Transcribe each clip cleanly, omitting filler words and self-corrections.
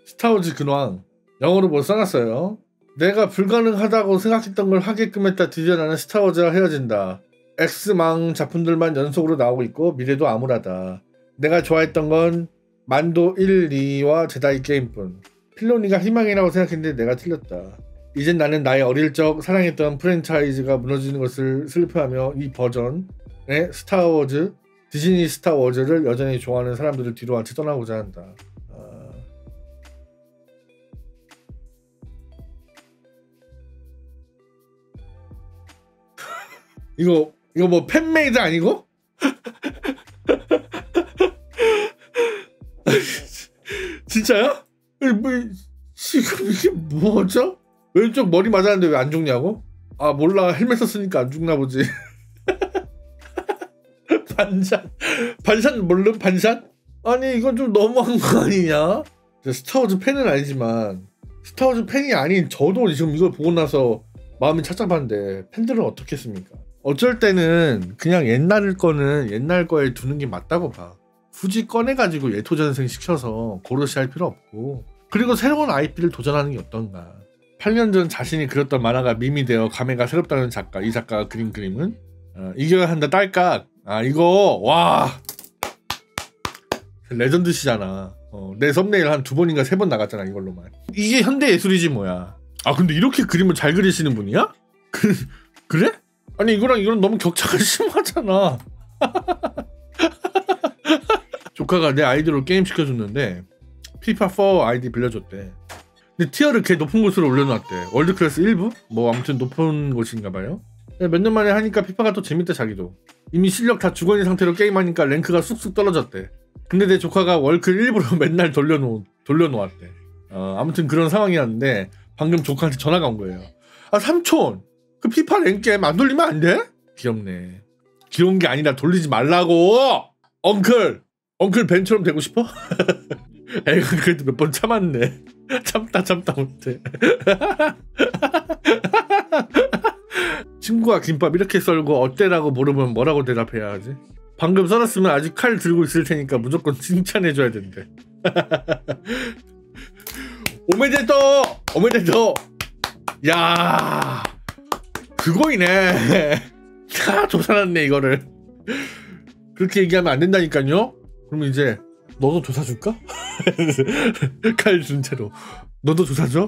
스타워즈 근황 영어로 못 써놨어요. 내가 불가능하다고 생각했던 걸 하게끔 했다. 드디어 나는 스타워즈와 헤어진다. X망 작품들만 연속으로 나오고 있고 미래도 암울하다. 내가 좋아했던 건 만도 1, 2와 제다이 게임뿐. 필로니가 희망이라고 생각했는데 내가 틀렸다. 이젠 나는 나의 어릴 적 사랑했던 프랜차이즈가 무너지는 것을 슬퍼하며 이 버전의 스타워즈, 디즈니 스타워즈를 여전히 좋아하는 사람들을 뒤로 한채 떠나고자 한다. 이거 뭐 팬메이드 아니고? 진짜요? 뭐 지금 이게 뭐죠? 왼쪽 머리 맞았는데 왜 안 죽냐고? 아 몰라, 헬멧 썼으니까 안 죽나 보지. 반샷 모름 반샷? 아니 이건 좀 너무한 거 아니냐? 스타워즈 팬은 아니지만 스타워즈 팬이 아닌 저도 지금 이걸 보고 나서 마음이 착잡한데 팬들은 어떻겠습니까? 어쩔 때는 그냥 옛날 거는 옛날 거에 두는 게 맞다고 봐. 굳이 꺼내가지고 예토전생 시켜서 고르시 할 필요 없고, 그리고 새로운 IP를 도전하는 게 어떤가. 8년 전 자신이 그렸던 만화가 밈이 되어 감회가 새롭다는 작가, 이 작가가 그린 그림은 이겨야 한다 딸깍. 아 이거 와 레전드시잖아. 내 썸네일 한 2번인가 3번 나갔잖아 이걸로만. 이게 현대 예술이지 뭐야. 아 근데 이렇게 그림을 잘 그리시는 분이야? 그래? 아니 이거랑 이거는 너무 격차가 심하잖아. 조카가 내 아이디로 게임 시켜줬는데 피파4 아이디 빌려줬대. 근데 티어를 개 높은 곳으로 올려놨대. 월드클래스 1부? 뭐 아무튼 높은 곳인가봐요. 몇 년 만에 하니까 피파가 또 재밌대. 자기도 이미 실력 다 죽어있는 상태로 게임하니까 랭크가 쑥쑥 떨어졌대. 근데 내 조카가 월클 일부러 맨날 돌려놓았대. 아무튼 그런 상황이었는데 방금 조카한테 전화가 온 거예요. 아 삼촌 그 피파 랭게임 안 돌리면 안 돼? 귀엽네. 귀여운 게 아니라 돌리지 말라고. 엉클 벤처럼 되고 싶어? 애가 그래도 몇 번 참았네. 참다 못해. 친구가 김밥 이렇게 썰고 어때라고 물으면 뭐라고 대답해야 하지? 방금 썰었으면 아직 칼 들고 있을 테니까 무조건 칭찬해줘야 된대. 오메데토 야 그거이네. 다 조사났네 이거를. 그렇게 얘기하면 안 된다니까요. 그럼 이제 너도 조사 줄까? 칼 준 채로 너도 조사 줘?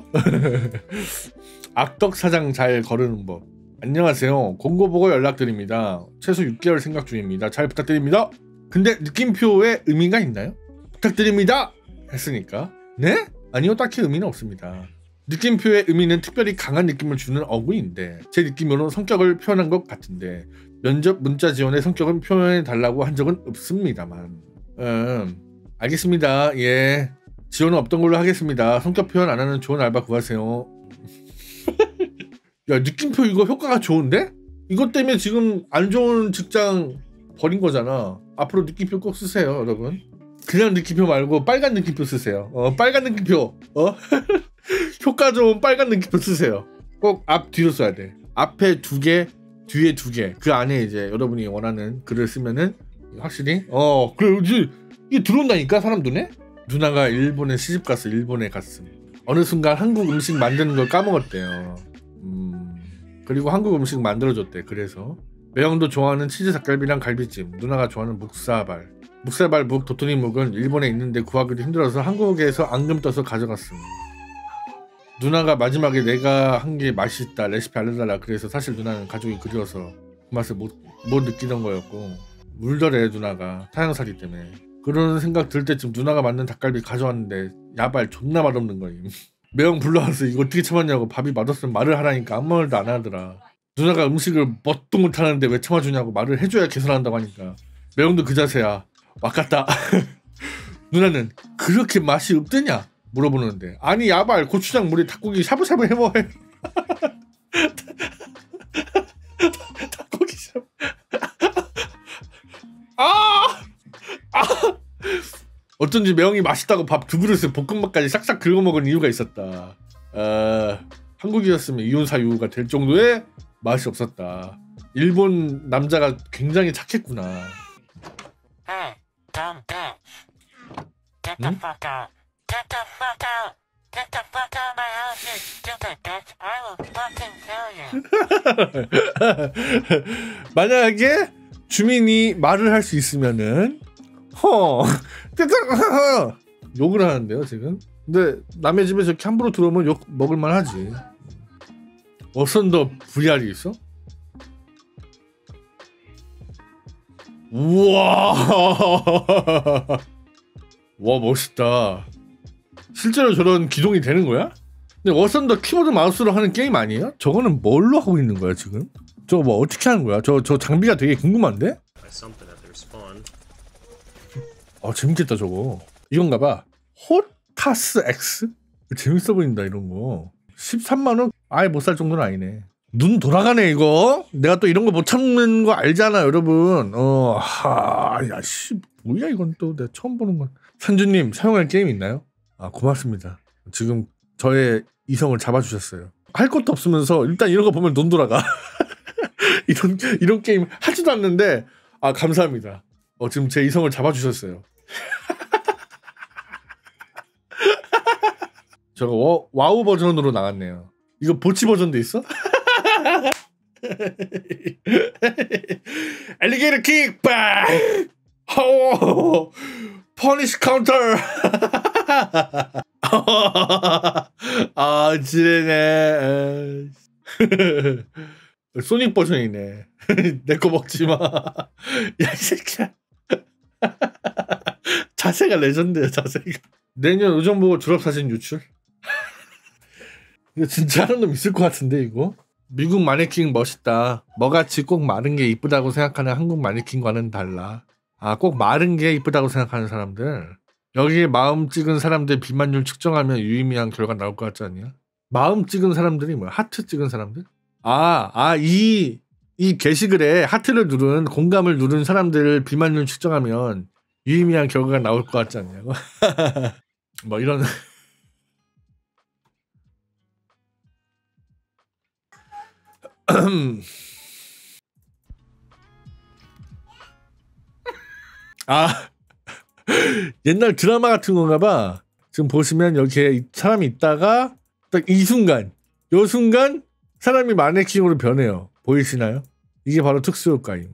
악덕 사장 잘 거르는 법. 안녕하세요. 공고 보고 연락드립니다. 최소 6개월 생각 중입니다. 잘 부탁드립니다. 근데 느낌표에 의미가 있나요? 부탁드립니다 했으니까 네? 아니요, 딱히 의미는 없습니다. 느낌표의 의미는 특별히 강한 느낌을 주는 어구인데 제 느낌으로는 성격을 표현한 것 같은데 면접 문자 지원의 성격은 표현해달라고 한 적은 없습니다만 알겠습니다. 예, 지원은 없던 걸로 하겠습니다. 성격 표현 안 하는 좋은 알바 구하세요. 야 느낌표 이거 효과가 좋은데? 이것 때문에 지금 안 좋은 직장 버린 거잖아. 앞으로 느낌표 꼭 쓰세요 여러분. 그냥 느낌표 말고 빨간 느낌표 쓰세요. 빨간 느낌표 효과 좋은 빨간 느낌표 쓰세요. 꼭 앞 뒤로 써야 돼. 앞에 2개 뒤에 2개 그 안에 이제 여러분이 원하는 글을 쓰면은 확실히 그래 이게 들어온다니까 사람 눈에. 누나가 일본에 시집가서 일본에 갔음. 어느 순간 한국 음식 만드는 걸 까먹었대요. 그리고 한국 음식 만들어줬대. 그래서 매형도 좋아하는 치즈 닭갈비랑 갈비찜, 누나가 좋아하는 묵 도토리 묵은 일본에 있는데 구하기도 힘들어서 한국에서 앙금 떠서 가져갔음. 누나가 마지막에 내가 한 게 맛있다 레시피 알려달라 그래서 사실 누나는 가족이 그리워서 그 맛을 못 느끼던 거였고 울더래 누나가 타향살이 때문에. 그런 생각 들 때쯤 누나가 만든 닭갈비 가져왔는데 야발 존나 맛없는 거임. 매형 불러와서 이거 어떻게 참았냐고 밥이 맛없으면 말을 하라니까 아무 말도 안 하더라. 누나가 음식을 뭣도 못하는데 왜 참아주냐고 말을 해줘야 개선한다고 하니까 매형도 그 자세야. 와깝다. 누나는 그렇게 맛이 없더냐 물어보는데 아니 야발 고추장 물에 닭고기 샤브샤브 해먹어. 닭고기 샤브. 어쩐지 매형이 맛있다고 밥 2그릇을 볶음밥까지 싹싹 긁어먹은 이유가 있었다. 한국이었으면 이혼 사유가 될 정도의 맛이 없었다. 일본 남자가 굉장히 착했구나. 응? Get the fuck out! Get the fuck out of my house, you stupid bitch! I will fucking kill you! 만약에 주민이 말을 할 수 있으면은 욕을 하는데요 지금. 근데 남의 집에 저렇게 함부로 들어오면 욕 먹을만 하지. 어선더 VR이 있어? 우와 와 멋있다. 실제로 저런 기동이 되는 거야? 근데 어선더 키보드 마우스로 하는 게임 아니에요? 저거는 뭘로 하고 있는 거야 지금? 저거 뭐 어떻게 하는 거야? 저 장비가 되게 궁금한데? 재밌겠다 저거. 이건가 봐. 호타스 X? 재밌어 보인다 이런 거. 13만원? 아예 못 살 정도는 아니네. 눈 돌아가네 이거. 내가 또 이런 거 못 참는 거 알잖아 여러분. 야씨 뭐야 이건 또 내가 처음 보는 건. 산주님 사용할 게임 있나요? 아 고맙습니다. 지금 저의 이성을 잡아주셨어요. 할 것도 없으면서 일단 이런 거 보면 눈 돌아가. 이런 게임 하지도 않는데 아 감사합니다. 지금 제 이성을 잡아주셨어요. 저거 와우 버전으로 나왔네요. 이거 보치 버전도 있어? 엘리게이터 킥! 빡! 퍼니시 카운터! 아 지레네. 소닉 버전이네. 내 거 먹지 마. 야 이 새끼야. 자세가 레전드야 자세가. 내년 의정부 졸업사진 유출? 이거 진짜 하는 놈 있을 것 같은데 이거? 미국 마네킹 멋있다. 뭐같이 꼭 마른 게 이쁘다고 생각하는 한국 마네킹과는 달라. 아 꼭 마른 게 이쁘다고 생각하는 사람들. 여기에 마음 찍은 사람들 비만율 측정하면 유의미한 결과 나올 것 같지 않냐? 마음 찍은 사람들이 뭐야? 하트 찍은 사람들? 이 게시글에 하트를 누른 공감을 누른 사람들 비만율 측정하면 유의미한 결과가 나올 것 같지 않냐고? 뭐 이런. 옛날 드라마 같은 건가 봐. 지금 보시면 여기에 사람이 있다가 딱 이 순간 요 순간 사람이 마네킹으로 변해요. 보이시나요? 이게 바로 특수효과임.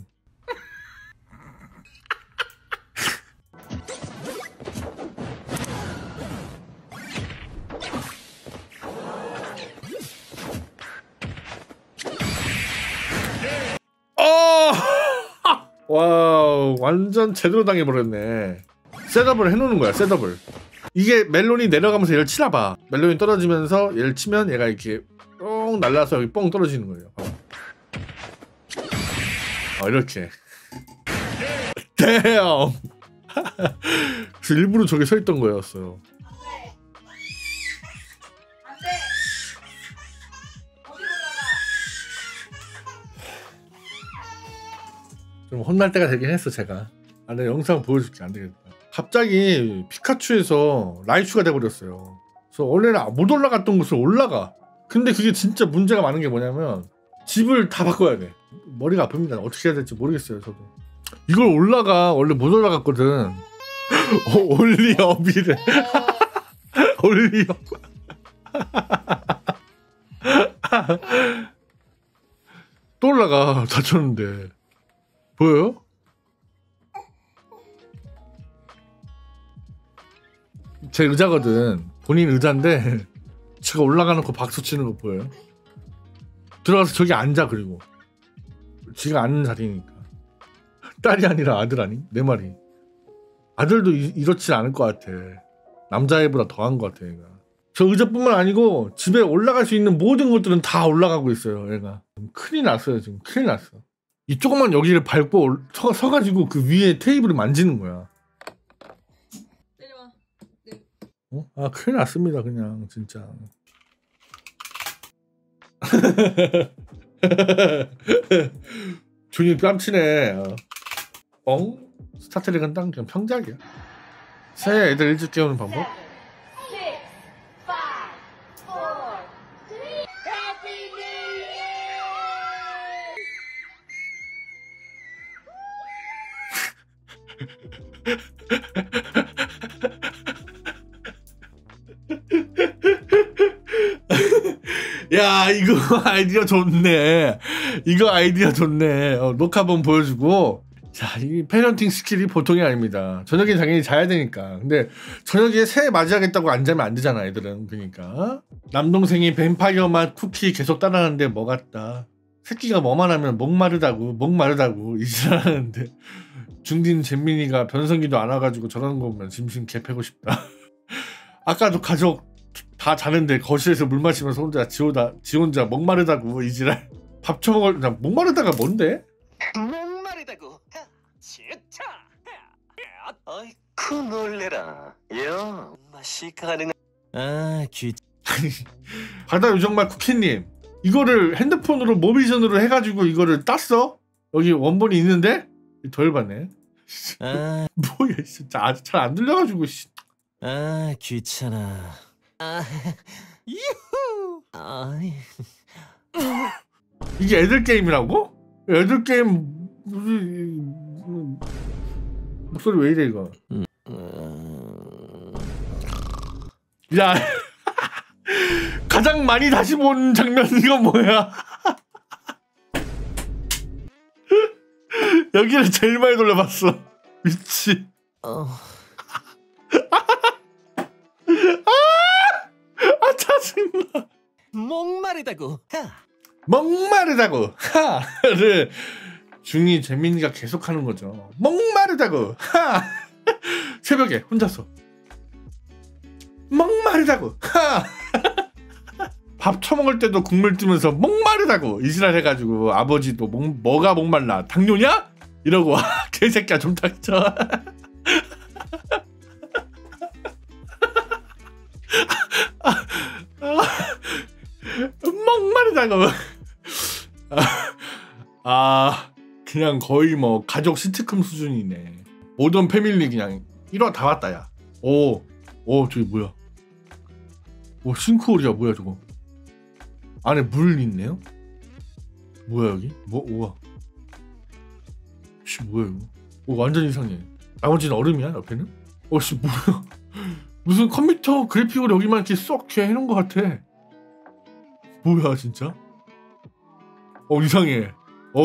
와우 완전 제대로 당해버렸네. 셋업을 해놓는 거야. 셋업을. 이게 멜론이 내려가면서 얘를 치나봐. 멜론이 떨어지면서 얘를 치면 얘가 이렇게 뻥 날라서 여기 뻥 떨어지는 거예요. 이렇게. damn. 그래서 일부러 저기 서 있던 거였어요. 좀 혼날 때가 되긴 했어 제가. 내가 영상 보여줄게. 안 되겠다. 갑자기 피카츄에서 라이츄가 돼버렸어요. 그래서 원래는 못 올라갔던 곳을 올라가. 근데 그게 진짜 문제가 많은 게 뭐냐면 집을 다 바꿔야 돼. 머리가 아픕니다. 어떻게 해야 될지 모르겠어요 저도. 이걸 올라가. 원래 못 올라갔거든. 올리업이래. 올리업. 또 올라가. 다쳤는데 보여요? 제 의자거든. 본인 의자인데 제가 올라가는 거 박수 치는 거 보여요? 들어가서 저기 앉아. 그리고 지가 앉는 자리니까. 딸이 아니라 아들 아니? 내 말이. 아들도 이렇지 않을 것 같아. 남자애보다 더한 것 같아 얘가. 저 의자뿐만 아니고 집에 올라갈 수 있는 모든 것들은 다 올라가고 있어요 얘가. 큰일 났어요 지금. 큰일 났어. 이 조그만 여기를 밟고 서가지고 그 위에 테이블을 만지는 거야. 내려와. 네. 큰일 났습니다 그냥 진짜. 준이 뺨치네. 스타트랙은 딱 그냥 평작이야. 새해 애들 일찍 깨우는 방법? 야, 이거 아이디어 좋네. 이거 아이디어 좋네. 녹화 한번 보여주고. 자, 이 패런팅 스킬이 보통이 아닙니다. 저녁에 당연히 자야 되니까. 근데 저녁에 새해 맞이하겠다고 안 자면 안 되잖아, 애들은. 그러니까 남동생이 뱀파이어 맛 쿠키 계속 따라하는데 뭐 같다. 새끼가 뭐만 하면 목마르다고 이지랄하는데 중딩 잼민이가 변성기도 안 와가지고 저러는 거 보면 짐심 개패고 싶다. 아까도 가족 다 자는데 거실에서 물 마시면서 지 혼자 목마르다고 이지랄. 밥 처먹을 목마르다가 뭔데? 목마르다고. 진짜. 아이쿠 놀래라. 야, 맛이 가능한. 아, 바다 요정말 쿠키님, 이거를 핸드폰으로 모비전으로 해가지고 이거를 땄어? 여기 원본이 있는데? 더 열받네. 아, 뭐야 진짜 아직 잘 안 들려가지고. 아, 귀찮아. 아, 유후. 아이. 이게 애들 게임이라고? 애들 게임 목소리 왜 이래 이거? 야, 가장 많이 다시 본 장면 이거 뭐야? 여기를 제일 많이 돌려봤어. 미치. 짜증나. 목마르다고. 목마르다고 하를 중이 재민이가 계속하는 거죠. 목마르다고 하. 새벽에 혼자서 목마르다고 하. 밥 처먹을 때도 국물 뜨면서 목마르다고 이지랄 해가지고 아버지도 뭐가 목말라 당뇨냐? 이러고 개새끼야 좀 닥쳐. 목마르다고. 그냥 거의 뭐 가족 시트콤 수준이네. 모던 패밀리 그냥 1화 다 왔다 야. 오 저기 뭐야? 오 싱크홀이야 뭐야 저거? 안에 물 있네요? 뭐야 여기? 우와. 씨 뭐야 이거? 오 완전 이상해. 나머지는 얼음이야 옆에는? 씨 뭐야? 무슨 컴퓨터 그래픽으로 여기만 이렇게 쏙 해놓은 것 같아. 뭐야 진짜? 이상해.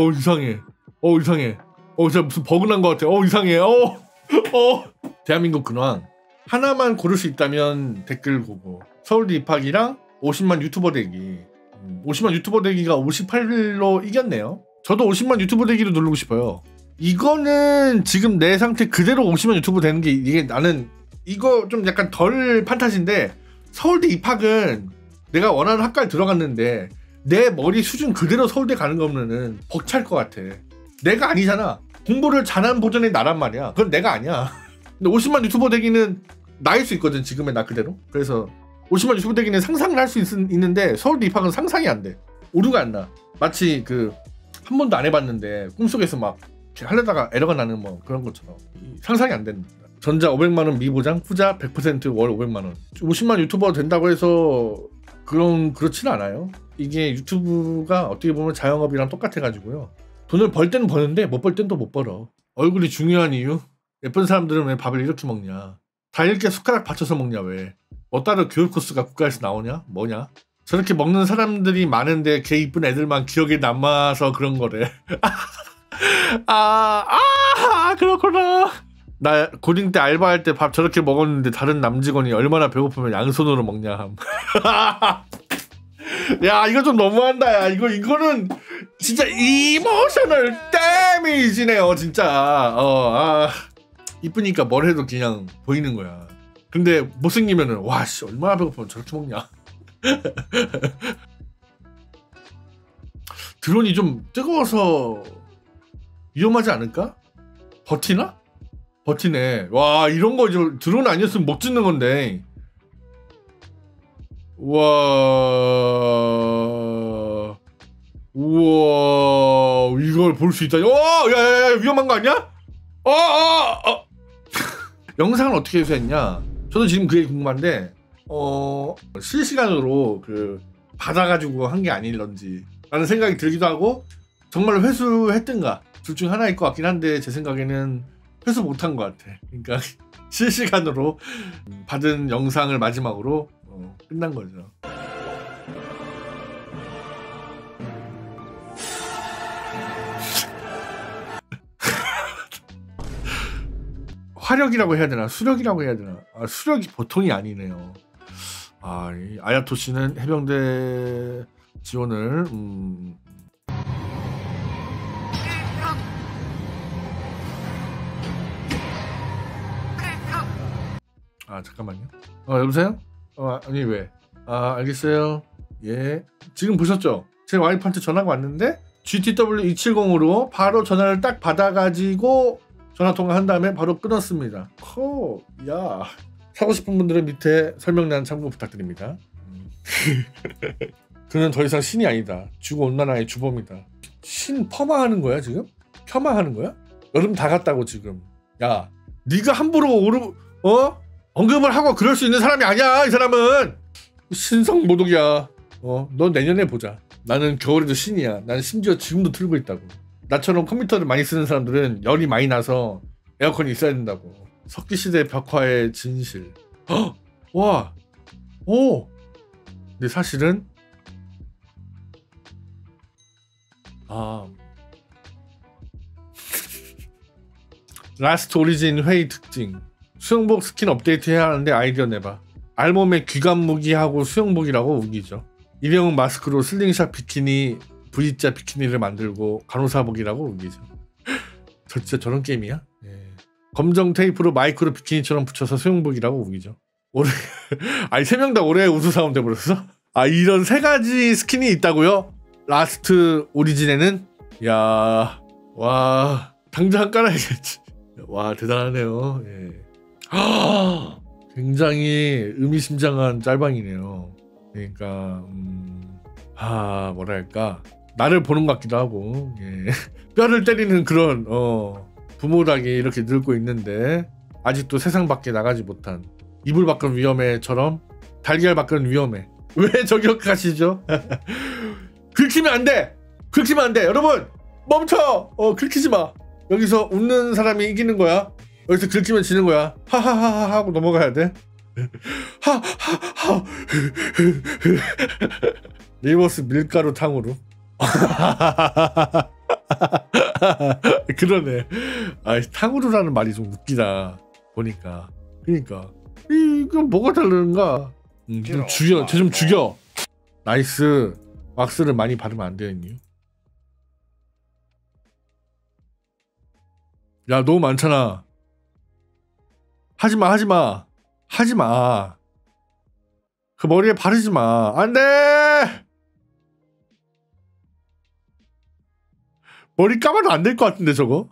이상해. 진짜 무슨 버그 난 것 같아. 이상해. 대한민국 근황 하나만 고를 수 있다면 댓글 보고 서울대 입학이랑 50만 유튜버 되기. 50만 유튜버 되기가 58로 이겼네요. 저도 50만 유튜버 되기로 누르고 싶어요. 이거는 지금 내 상태 그대로 50만 유튜버 되는 게 이게 나는 이거 좀 약간 덜 판타지인데 서울대 입학은 내가 원하는 학과에 들어갔는데 내 머리 수준 그대로 서울대 가는 거면은 벅찰 것 같아. 내가 아니잖아. 공부를 잘하는 버전의 나란 말이야. 그건 내가 아니야. 근데 50만 유튜버 되기는 나일 수 있거든 지금의 나 그대로. 그래서 50만 유튜버 되기는 상상을 할 수 있는데 서울대 입학은 상상이 안 돼. 오류가 안 나. 마치 한 번도 안 해봤는데 꿈속에서 막 하려다가 에러가 나는 뭐 그런 것처럼 상상이 안 됩니다. 전자 500만원 미보장, 후자 100% 월 500만원. 50만 유튜버 된다고 해서 그렇지는 않아요. 이게 유튜브가 어떻게 보면 자영업이랑 똑같아가지고요. 돈을 벌 때는 버는데 못 벌 땐 또 못 벌어. 얼굴이 중요한 이유? 예쁜 사람들은 왜 밥을 이렇게 먹냐? 다 이렇게 숟가락 받쳐서 먹냐 왜? 따로 교육 코스가 국가에서 나오냐? 뭐냐? 저렇게 먹는 사람들이 많은데 걔 이쁜 애들만 기억에 남아서 그런 거래. 그렇구나. 나 고딩 때 알바할 때 밥 저렇게 먹었는데 다른 남직원이 얼마나 배고프면 양손으로 먹냐 함. 야 이거 좀 너무한다 야. 이거는 진짜 이모셔널 데미지네요 진짜. 이쁘니까 뭘 해도 그냥 보이는 거야. 근데 못생기면은 와씨 얼마나 배고프면 저렇게 먹냐. 드론이 좀 뜨거워서 위험하지 않을까? 버티네. 와 이런 거 좀 드론 아니었으면 못 찍는 건데. 우와 이걸 볼 수 있다니. 야야야 위험한 거 아니야? 영상을 어떻게 해서 했냐? 저도 지금 그게 궁금한데 실시간으로 받아가지고 한 게 아닐런지 라는 생각이 들기도 하고 정말로 회수했든가 둘 중 하나일 것 같긴 한데 제 생각에는 회수 못한 것 같아. 그러니까 실시간으로 받은 영상을 마지막으로 끝난 거죠. 화력이라고 해야 되나 수력이라고 해야 되나. 수력이 보통이 아니네요. 이 아야토 씨는 해병대 지원을 잠깐만요. 여보세요? 아니 왜? 알겠어요. 예. 지금 보셨죠? 제 와이프한테 전화가 왔는데 GTW 270으로 바로 전화를 딱 받아가지고 전화통화한 다음에 바로 끊었습니다. 야. 사고 싶은 분들은 밑에 설명란 참고 부탁드립니다. 그는 더 이상 신이 아니다. 주고온난화의 주범이다. 신 퍼마하는 거야 지금? 폄하하는 거야? 여름 다 갔다고 지금. 야, 네가 함부로 언급을 하고 그럴 수 있는 사람이 아니야. 이 사람은 신성모독이야. 넌 내년에 보자. 나는 겨울에도 신이야. 난 심지어 지금도 틀고 있다고. 나처럼 컴퓨터를 많이 쓰는 사람들은 열이 많이 나서 에어컨이 있어야 된다고. 석기시대 벽화의 진실. 와. 오. 근데 사실은 라스트 오리진 회의 특징. 수영복 스킨 업데이트 해야 하는데 아이디어 내봐. 알몸에 귀감 무기하고 수영복이라고 우기죠. 일회용 마스크로 슬링샷 비키니 V자 비키니를 만들고 간호사복이라고 우기죠. 저 진짜 저런 게임이야? 예. 검정 테이프로 마이크로 비키니처럼 붙여서 수영복이라고 우기죠. 올해 아니 3명 다 올해 우수사원 돼버렸어? 이런 3가지 스킨이 있다고요? 라스트 오리진에는? 야, 와, 당장 깔아야겠지. 와, 대단하네요. 예. 굉장히 의미심장한 짤방이네요. 그러니까 뭐랄까 나를 보는 것 같기도 하고. 예. 뼈를 때리는 그런 부모 닭이 이렇게 늙고 있는데 아직도 세상 밖에 나가지 못한 이불 밖은 위험해처럼 달걀 밖은 위험해. 왜 저격하시죠? 긁히면 안 돼. 긁히면 안 돼. 여러분 멈춰. 긁히지 마. 여기서 웃는 사람이 이기는 거야. 여기서 긁히면 지는 거야. 하하하하 하고 넘어가야 돼. 하하하. 리버스 밀가루 탕후루. 그러네. 탕후루라는 말이 좀 웃기다 보니까. 그러니까 이건 뭐가 다른가? 좀 죽여. 쟤 좀 죽여. 나이스. 왁스를 많이 바르면 안 되는 이유. 야, 너무 많잖아. 하지마. 그 머리에 바르지 마. 안 돼! 머리 감아도 안 될 것 같은데, 저거?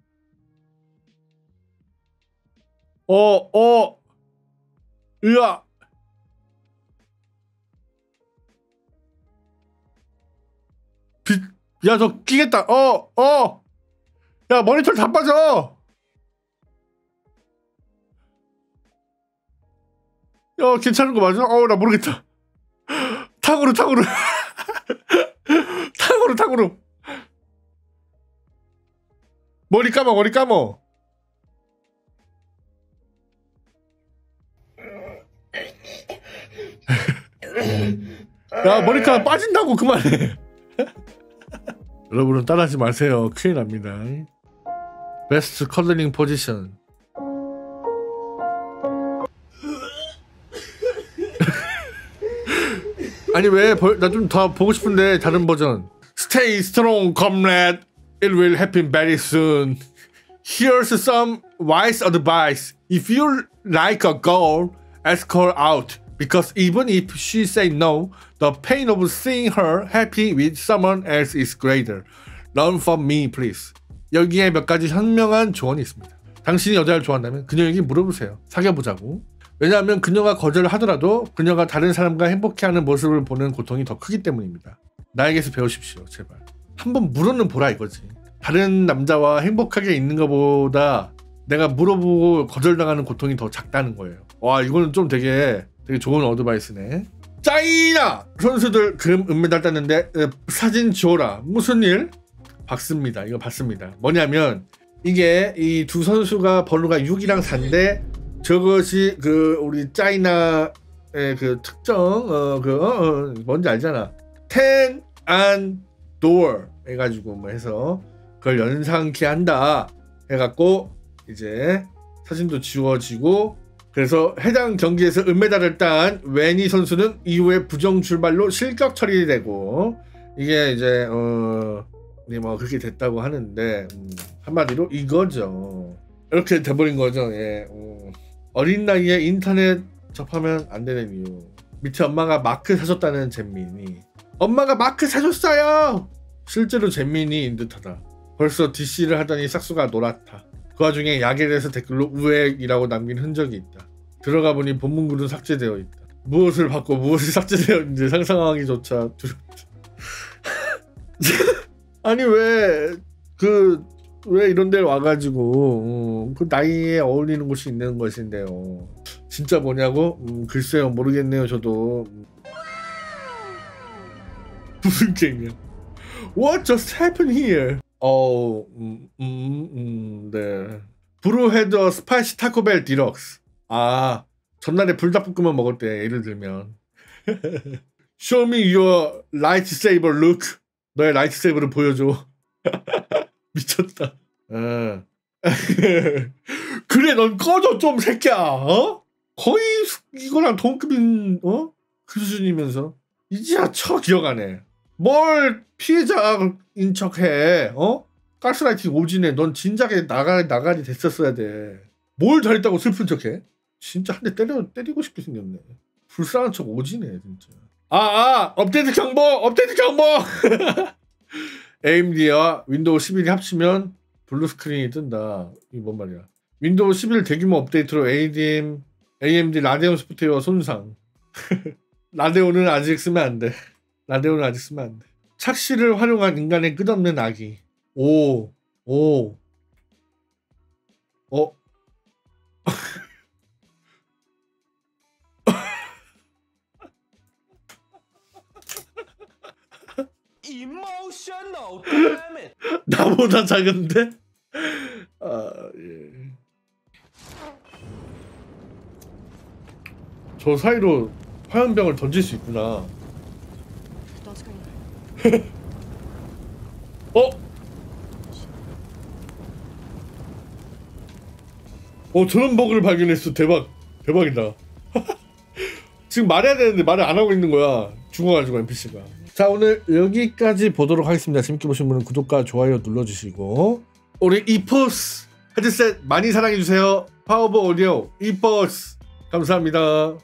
으아! 야, 저 끼겠다. 야, 머리털 다 빠져. 야, 괜찮은 거 맞아? 나 모르겠다. 탕후루. 탕후루. 머리 감어. 야, 머리카락 빠진다고 그만해. 여러분은 따라하지 마세요. 큰일 납니다. 베스트 컬러링 포지션. 아니 왜? 나 좀 더 보고 싶은데 다른 버전. Stay strong, comrade. It will happen very soon. Here's some wise advice. If you like a girl, ask her out. Because even if she say no, the pain of seeing her happy with someone else is greater. Learn from me, please. 여기에 몇 가지 현명한 조언이 있습니다. 당신이 여자를 좋아한다면 그녀에게 물어보세요. 사귀어보자고. 왜냐하면 그녀가 거절하더라도 그녀가 다른 사람과 행복해하는 모습을 보는 고통이 더 크기 때문입니다. 나에게서 배우십시오. 제발. 한번 물어는 보라 이거지. 다른 남자와 행복하게 있는 것보다 내가 물어보고 거절당하는 고통이 더 작다는 거예요. 와, 이거는 좀 되게 좋은 어드바이스네. 짜이나 선수들 금 은메달 땄는데 사진 지워라. 무슨 일? 봤습니다. 이거 봤습니다. 뭐냐면 이게 이 두 선수가 번호가 6이랑 4인데 저것이 그 우리 짜이나의 그 특정 뭔지 알잖아. 10 and door 해가지고 뭐 해서 그걸 연상케 한다 해갖고 이제 사진도 지워지고 그래서 해당 경기에서 은메달을 딴 웨니 선수는 이후에 부정 출발로 실격 처리되고 이게 이제 뭐 그렇게 됐다고 하는데 한마디로 이거죠. 이렇게 돼버린 거죠. 예. 어린 나이에 인터넷 접하면 안 되는 이유. 밑에 엄마가 마크 사줬다는 잼민이. 엄마가 마크 사줬어요. 실제로 잼민이인 듯하다. 벌써 DC를 하더니 싹수가 노랗다. 그 와중에 야겔에서 댓글로 우액이라고 남긴 흔적이 있다. 들어가 보니 본문글은 삭제되어 있다. 무엇을 받고 무엇이 삭제되었는지 상상하기조차 두렵다. 아니 왜 이런 데 와가지고 그 나이에 어울리는 곳이 있는 것인데요. 진짜 뭐냐고? 글쎄요 모르겠네요 저도. 무슨 게임이야? What just happened here? 네. 브루헤더 스파이시 타코벨 디럭스. 아 전날에 불닭볶음면 먹을 때 예를 들면 Show me your lightsaber look. 너의 라이트세이버를 보여줘. 미쳤다. 그래 넌 꺼져 좀 새끼야. 거의 이거랑 동급인 그 수준이면서 이제야 기억 안 해. 뭘 피해자인 척해. 가스라이팅 오지네. 넌 진작에 나가리 됐었어야 돼. 뭘 잘했다고 슬픈 척해. 진짜 한 대 때리고 싶게 생겼네. 불쌍한 척 오지네 진짜. 업데이트 정보. AMD와 윈도우 11이 합치면 블루 스크린이 뜬다. 이게 뭔 말이야? 윈도우 11 대규모 업데이트로 AMD 라데온 소프트웨어 손상. 라데온은 아직 쓰면 안 돼. 착시를 활용한 인간의 끝없는 악이. Emotional damage. 나보다 작은데? 예. 저 사이로 화염병을 던질 수 있구나. 저런 버그를 발견했어. 대박이다. 지금 말해야 되는데 말을 안 하고 있는 거야. 죽어가지고 NPC가. 자 오늘 여기까지 보도록 하겠습니다. 재밌게 보신 분은 구독과 좋아요 눌러주시고 우리 이포스 헤드셋 많이 사랑해주세요. 파워버 오디오 이포스 감사합니다.